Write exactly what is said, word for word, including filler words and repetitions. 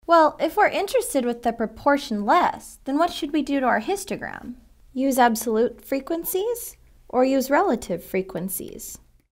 Well, if we're interested with the proportion less, then what should we do to our histogram? Use absolute frequencies or use relative frequencies?